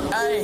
Ay,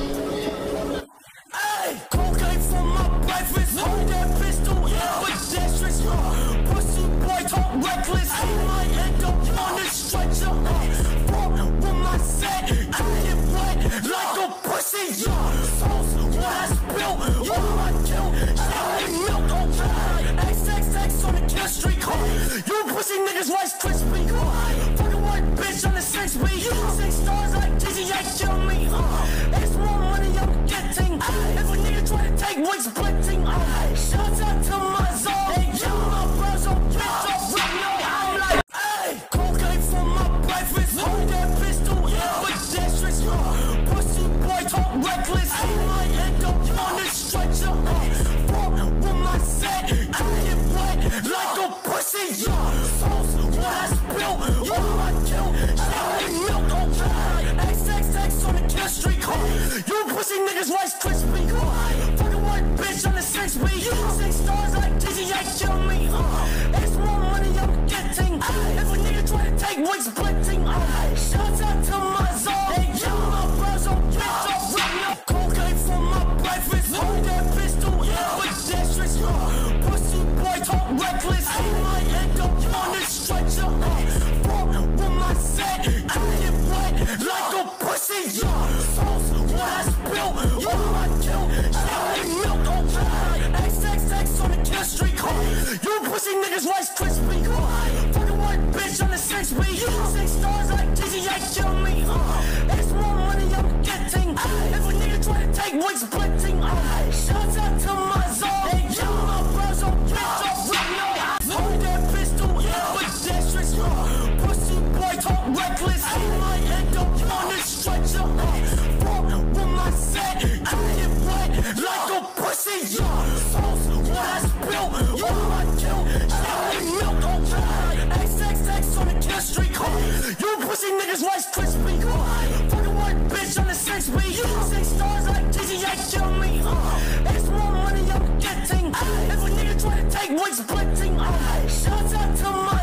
cocaine for my breakfast. Hold that pistol, ambidextrous. Pussy boy talk reckless. He might end up on the stretcher. Fuck with my set, I get wet like a pussy. Sauce, what I spill, all I kill. Shit milk, okay. XXX on the kill streak. You pussy niggas Rice Krispie. Fucking white bitch on the 6B. 6 stars like GTA kill me. It's more money I'm getting. If a nigga try to take wings splitting. Shout out to my zone. Hey, yo, my bros on bitch off right now. I'm like, hey, cocaine for my breakfast. Hold that pistol, ambidextrous. Pussy boy talk reckless. He might end up on the stretcher. Fuck with my set, I get wet like a pussy. Sauce, what I spill, all I kill. Shit milk, okay. XXX on the kill streak. You pussy niggas Rice Krispie. Fucking white bitch on the 6B. 6 stars like GTA kill me. It's more money I'm getting. If a nigga try to take wings splitting. Shout out to my zone. Hey, yo, my bros on bitch off right now. Cocaine for my breakfast. Hold that pistol, ambidextrous. Pussy boy talk reckless. He might end up on the stretcher. Fuck with my set, I get wet like a pussy. Sauce, what I spill, all I kill. Shit milk, okay. XXX on the kill streak. You pussy niggas Rice Krispie. Fucking white bitch on the 6B. 6 stars like GTA kill me. It's more money I'm getting. If a nigga try to take wings splitting. Shout out to my zone. Hey, yo, my bros on bitch off right now. Hold that pistol, ambidextrous. Pussy boy talk reckless. He might end up on the stretcher. Fuck with my set, I get wet like a pussy. Sauce, what I spill, all I kill. Shit milk, okay. XXX on the kill streak. You pussy niggas Rice Krispie. Fucking white bitch on the 6B. 6 stars like GTA kill me. It's more money I'm getting. If a nigga try to take wings splitting. Shout out to my